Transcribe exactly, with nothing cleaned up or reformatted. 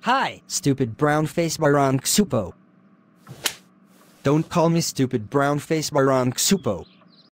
Hi, stupid brown face Baran Csupo. Don't call me stupid brown face Baran Csupo.